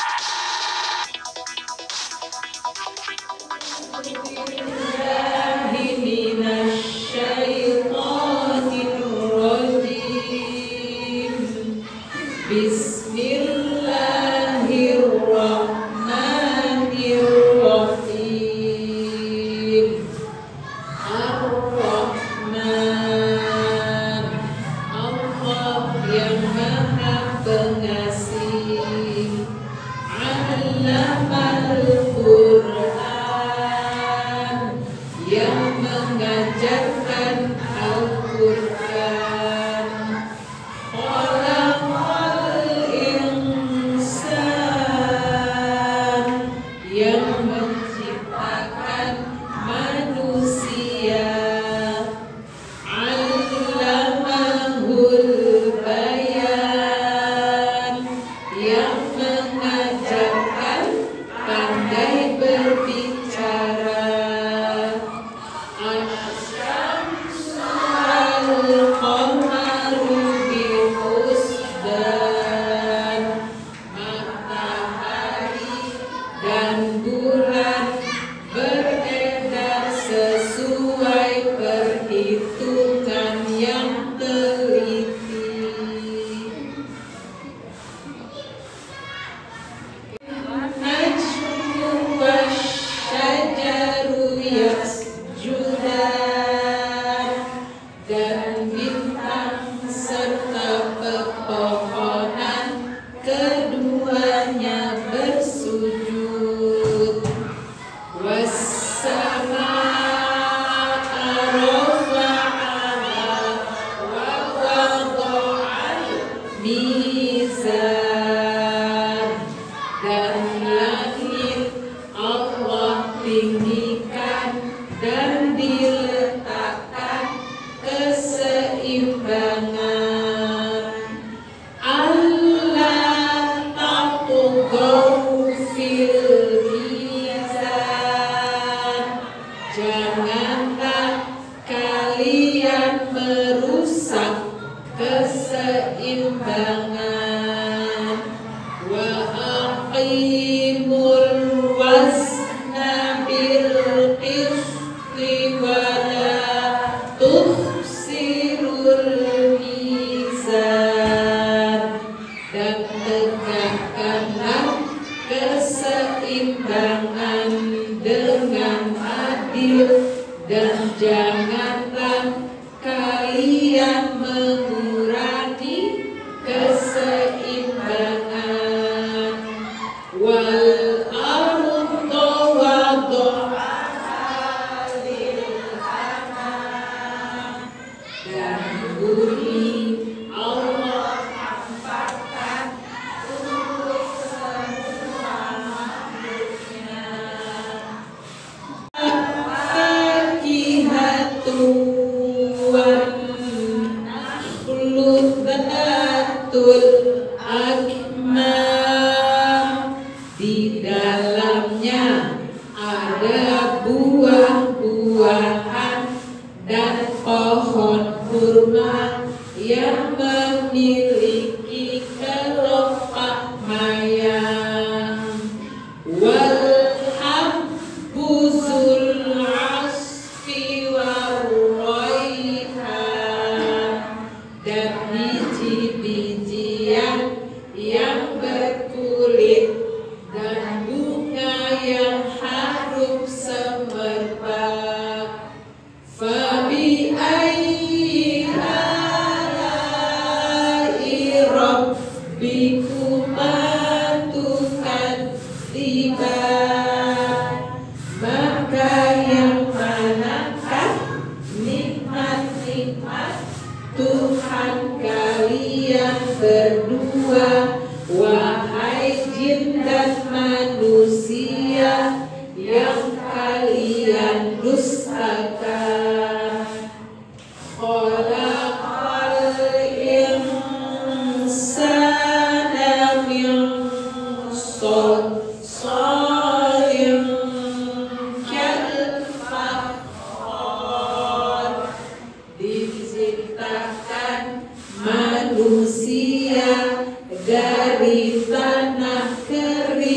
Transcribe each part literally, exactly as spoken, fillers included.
Manusia dari tanah kering.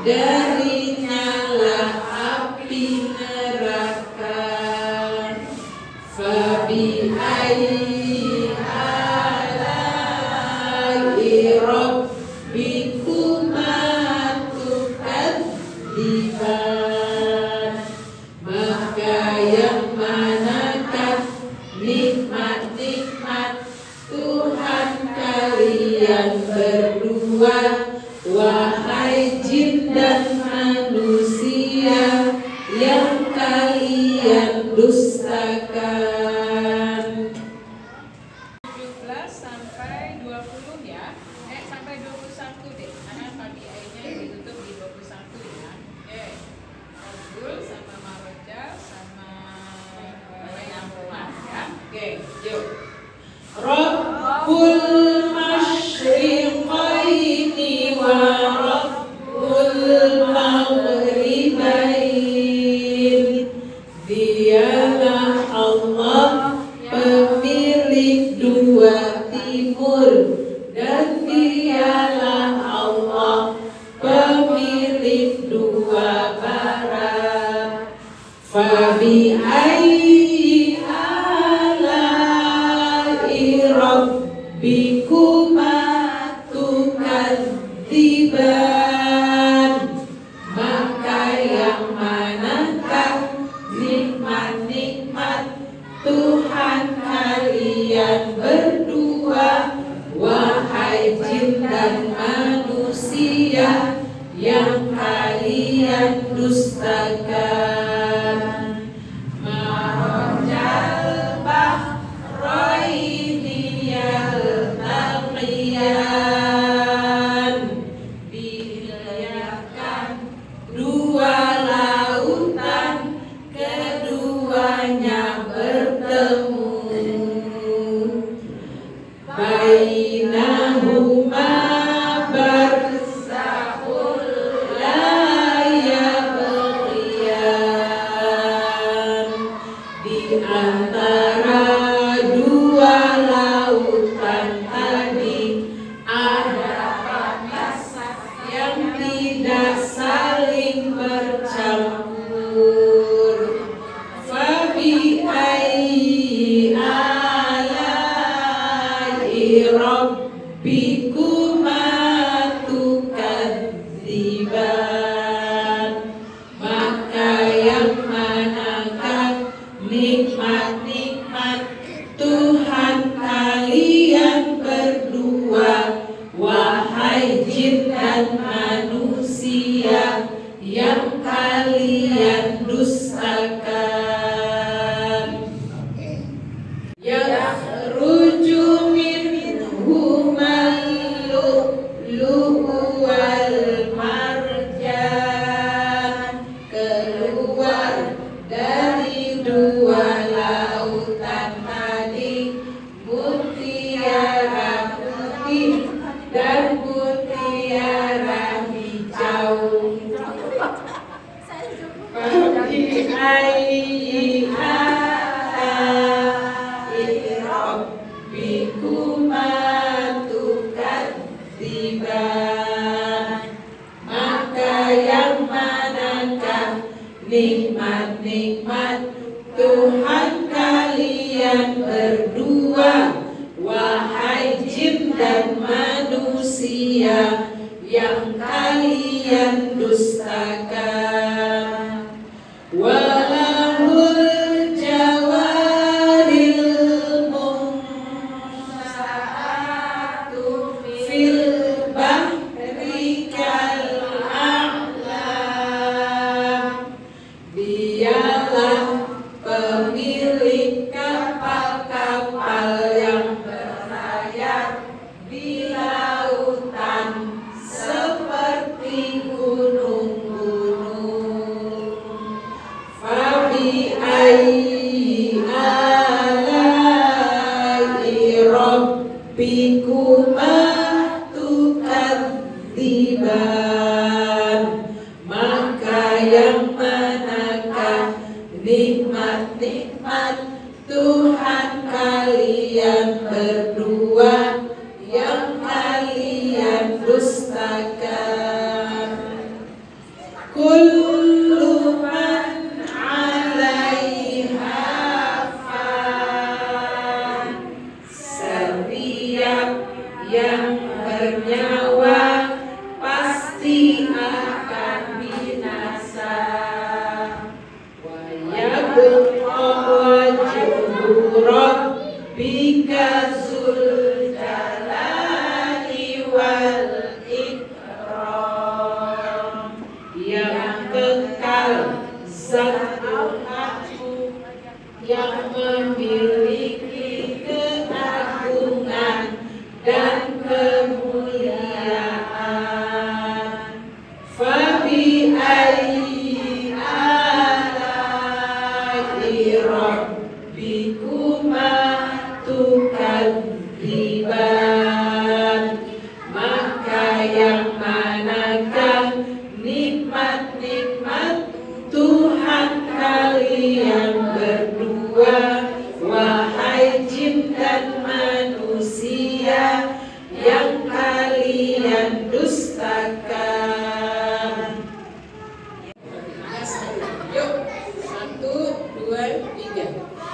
dari nyala api neraka. Fabi ayyi alai rabbikuma tukadziban. Maka yang manakah nikmat-nikmat Tuhan kalian berdua, wahai jin dan manusia yang kalian dustakan. tujuh belas sampai dua puluh ya. Eh sampai dua puluh satu deh. Karena pagi ayatnya ditutup di dua puluh satu ya. Oke. Rabbul sama Maroja sama Bayangkuman ya. Oke, yuk. Rabbul masyriqaini wa Rabbul maghribain. Dialah Allah pemilik dua timur, dan dialah Allah pemilik dua barat. Fabi ayyi alai rabbikuma tukadziban. Maka yang manakah nikmat-nikmat Tuhan kalian berdua, wahai jin dan manusia yang kalian dustakan. Marajal bahraini yaltaqiyan. Dilihatkan dua lautan, keduanya bertemu. Bainahuma barzakhul la yabghiyan. Di antara dua lautan tadi ada batas yang tidak saling bercampur. Fabi ayyi alai rabbikuma tukadziban. Maka yang manakah nikmat-nikmat Tuhan kalian berdua, wahai jin dan manusia yang kalian dustakan. Yakhruju minhumal lu'lu'u wal marjan. Keluar dari dua lautan tadi mutiara putih dan mutiara hijau. Fabi ayyi alai rabbikuma tukadziban. Maka yang manakah nikmat-nikmat Tuhan kalian berdua, wahai jin dan manusia yang kalian dustakan. Walahul jawaril munsa'atu fil bahri kal a'lam. Dialah pemilik kapal-kapal yang berlayar di lautan seperti gunung. kullu man 'alaiha fan. Setiap yang bernyawa pasti akan binasa. Wa yabqa wajhu rabbika dzul jalali wal ikram. Yang kekal zat Tuhanmu yang memiliki keagungan dan kemuliaan. Fabi ayyi alai rabbikuma tukadziban. Maka yang manakah nikmat-nikmat Tuhan kalian berdua, wahai jin dan manusia yang kalian dustakan. Yuk, satu, dua, tiga.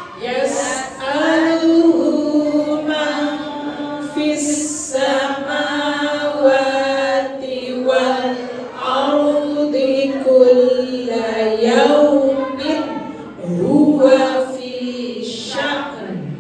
Yas'aluhu man fis samawati wal ardi kulla yaumin huwa fi sya'n.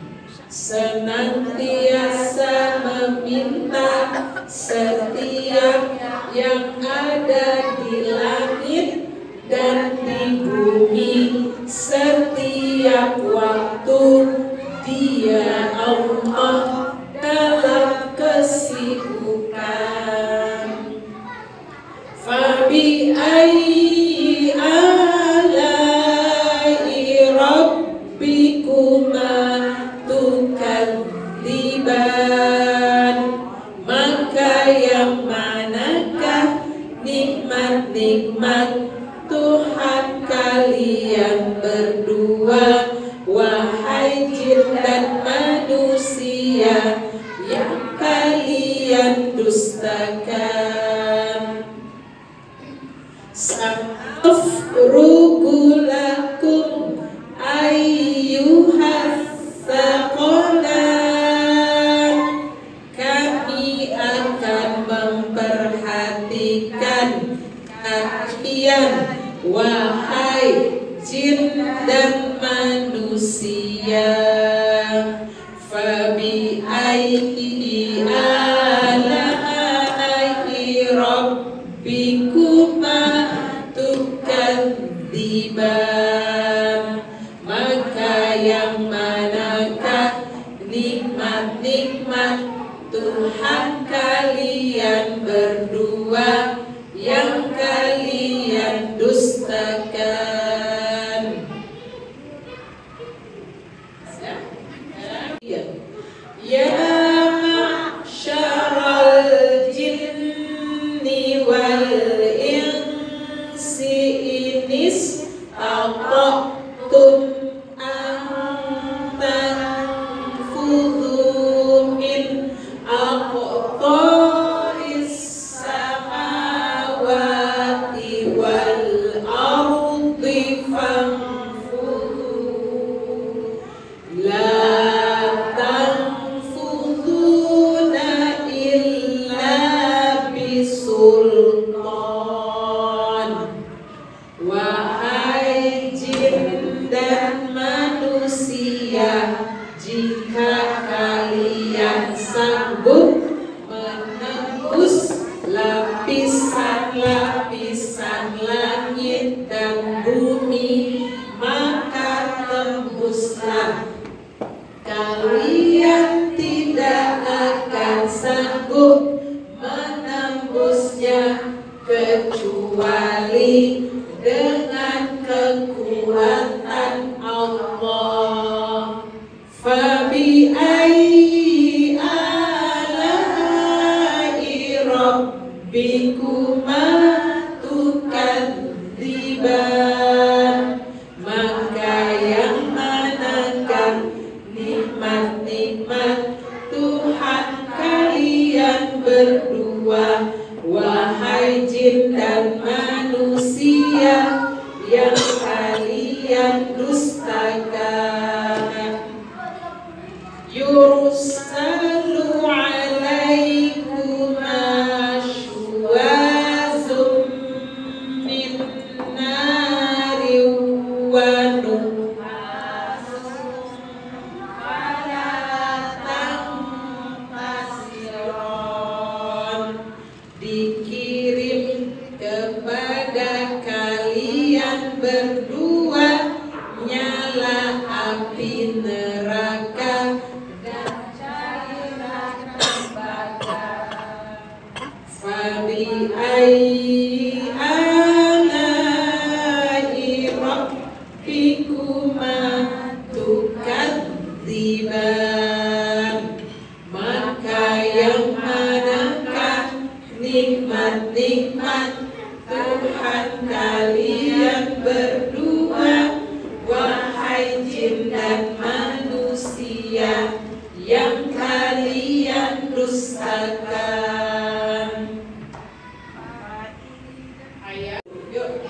Senantiasa meminta setiap yang ada di langit dan di bumi, setiap waktu Dia Allah dalam kesibukan. Fabi ayyi alai rabbikuma tukadziban. Maka yang manakah nikmat-nikmat Tuhan kalian berdua, wahai jin dan manusia yang kalian dustakan. Sa'afrugu lakum ayyuhas tsaqalan. Kami akan memperhatikan kalian, wahai jin dan manusia. Fabi ayyi alai rabbikuma tukadziban. Maka yang manakah nikmat-nikmat Tuhan kalian berdua yang kalian dustakan. Ya ma'syaral jinni wal insi inis taqtum an tanfudhu min aqtaris samawati wal ardi fanfudhu la tanfudhuna illa bisultan. Wahai jin dan manusia, jika kalian sanggup menembus lapisan-lapisan langit dan bumi, maka tembuslah. Kalian tidak akan sanggup menembusnya kecuali dengan kekuatan Allah. Fabi ayyi alai rabbikuma tukadziban. Maka yang manakah nikmat-nikmat Tuhan kalian berdua, wahai jin dan manusia berdua, nyala api neraka dan cairan terbakar. Fabi ayyi alai rabbikuma tukadziban. Maka yang manakah nikmat-nikmat Tuhan kalian berdua, wahai jin dan manusia yang kalian dustakan. Ayat Yuk.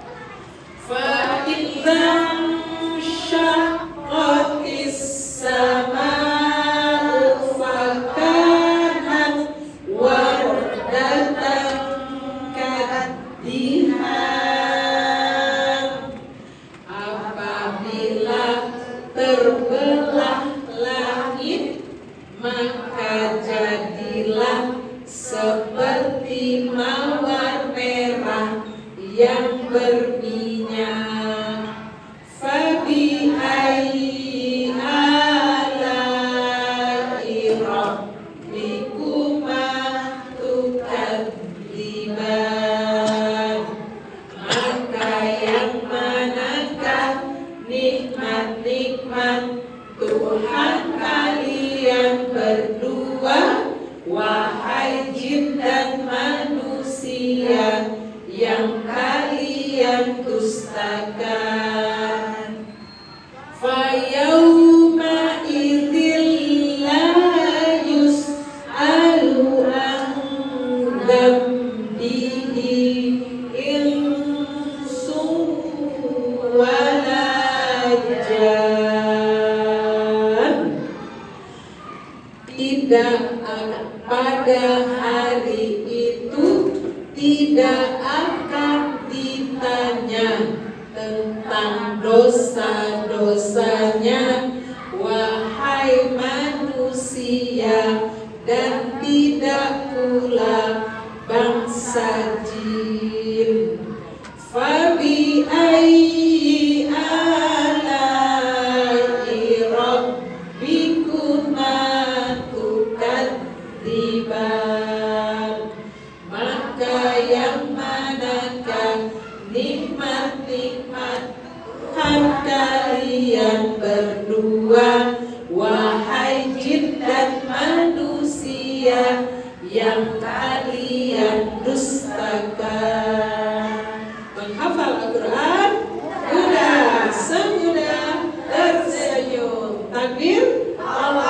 Fa'idzam syaqqatis sama'u fakanat wardatan kaddihan. Apabila terbelah langit, maka jadilah seperti mawar merah yang berminyak. Fabi ayyi alai rabbikuma tukadziban. Maka yang manakah nikmat-nikmat Tuhan kalian berdua, wahai jin dan manusia yang kalian dustakan. Fayauma idzil la yus'alu an dzambihi insun wala jan. Tidak pada hari itu tidak akan ditanya tentang dosa-dosanya, wahai manusia, dan tidak pula bangsa jin. Fabi ayyi alai rabbikuma tukadziban. Maka yang manakah nikmat-nikmat Tuhan kalian berdua, wahai jin dan manusia yang kalian dustakan. Menghafal Al-Quran mudah, semudah tersenyum. Takbir. Allah